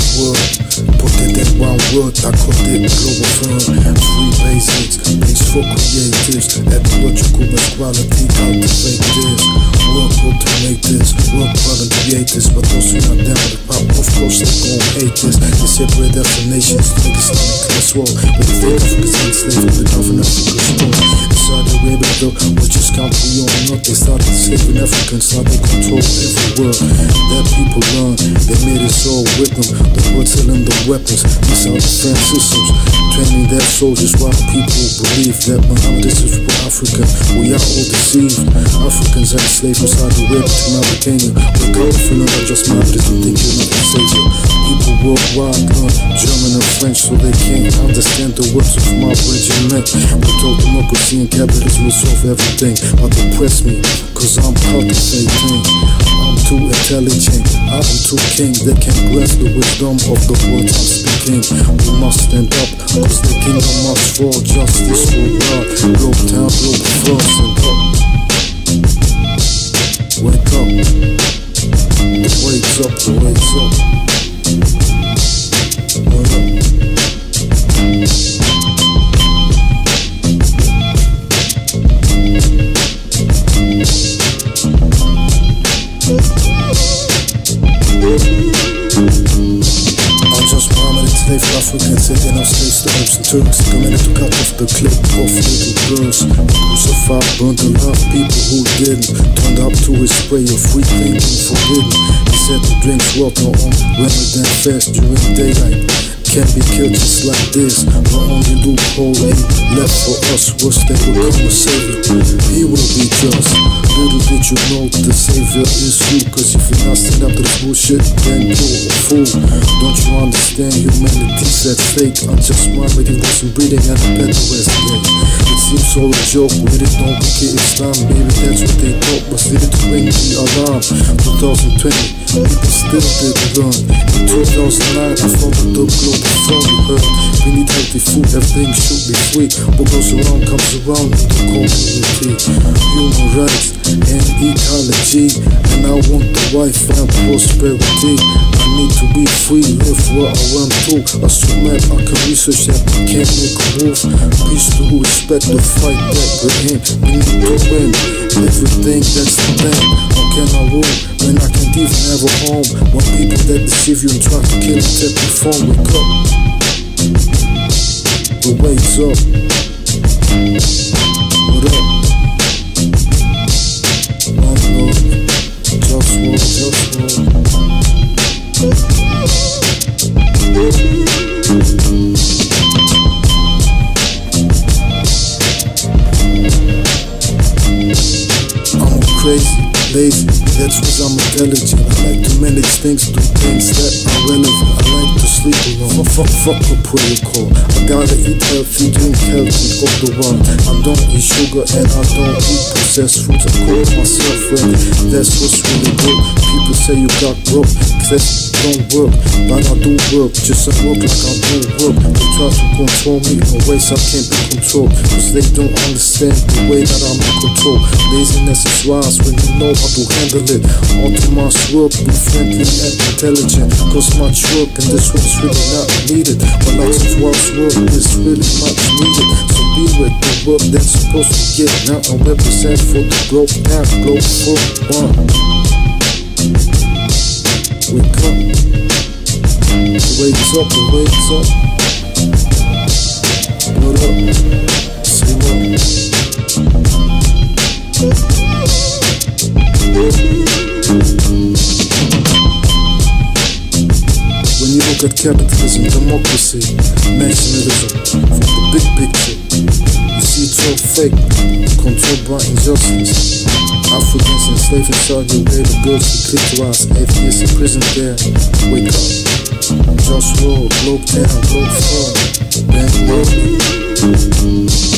world. Put it in one word, I call it global firm. 3 basics, base for creatives. Ecological equality, cultivate this. Work hard to make this, work hard to create this. But those who not down with the pop, of course they gon' hate this. They separate definitions, niggas in the class war. But the fake Africans enslaved with the government Africa's store. Inside Arabia though, which is country or not, they started enslaving Africans, now they control every world. That people learn, they made us all with them. The world selling the weapons, these are defense systems. Training their soldiers while people believe that Muhammad is for Africa. We are all deceived. Africans are enslaved inside the web to Mauritania. Wake up, feeling not just Muhammad and think you're not a savior. People worldwide learn German and French so they can't understand the words of my regiment. We told democracy and capitalism will solve everything, but they press me, cause I'm cultivating. I'm too intelligent, I'm too king. They can't grasp the wisdom of the words I'm speaking. We must stand up, cause the kingdom must fall. Justice will rise, globe town, globe firm, stand up. Wake up, the wake's up, the wake's up. Wake up. Enslaved Africans, taking our slaves to Arabs and Turks, committed to cut off the clip of little girls. Crucified, burned to love people who didn't. Turned up to his spray of free thinking forbidden. He said to drink water on women then fast during daylight. Can't be killed just like this. The only loophole ain't left for us was that will come a savior. He will be just. Little did you know the savior is you. Cause if you're not standing up to this bullshit, then you're a fool. Don't you understand humanity's at stake? I'm just reminding wasn't breathing and a better rest day. It seems all a joke, we didn't know okay Islam, baby, that's what they thought. Was it to ring the alarm? 2020, people still didn't learn. In 2009, I founded the Globalfirm, you heard. We need healthy food, everything should be free. What goes around comes around in the community. Human rights and ecology, and I want the wife and prosperity. I need to be free, live where I want to. Assume that I can research that I can't make a move. Peace to respect the fight that we're in. We need to win everything that's the thing. How can I rule when I can't even have a home? When people that deceive you and try to kill and take your phone. Wake up, the wake's up. What up? One love, JustWar, JustWar. I'm crazy, lazy, that's cause I'm intelligent. I like to manage things, do things that are relevant. I like to sleep alone, fuck a protocol. I gotta eat healthy, drink healthy, all the while. I don't eat sugar and I don't eat processed foods. I cook myself ready, that's what's really good. People say you got broke, that don't work, but I do work, just I work like I do work. They try to control me in ways I can't be controlled, cause they don't understand the way that I'm in control. Laziness is wise when you know how to handle it. All to my work, be friendly and intelligent, cause much work and this one's really not needed. But lots of work's work is really much needed. So be with the work that's supposed to get now and represent for the growth now, Globalfirm. Wake up, the wake's up, the wake's up. What up? Say what? When you look at capitalism, democracy, nationalism, from the big picture, you see it's all fake, controlled by injustice. Africans enslaved in Saudi Arabia, girls who clitoris, atheists in prison there. Wake up, JustWar, globe town, globe firm, bang,